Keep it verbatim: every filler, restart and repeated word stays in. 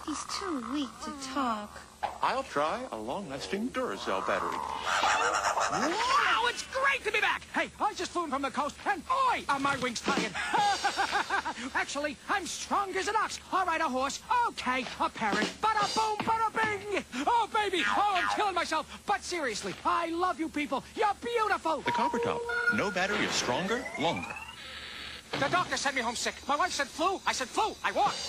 He's too weak to talk. I'll try a long-lasting Duracell battery. Wow, it's great to be back! Hey, I just flew in from the coast, and boy, are my wings tired. Actually, I'm strong as an ox. All right, a horse. Okay, a parrot. Bada boom, bada bing! Oh, baby! Oh, I'm killing myself. But seriously, I love you people. You're beautiful. The Copper Top. No battery is stronger, longer. The doctor sent me home sick. My wife said flu. I said flu. I walked.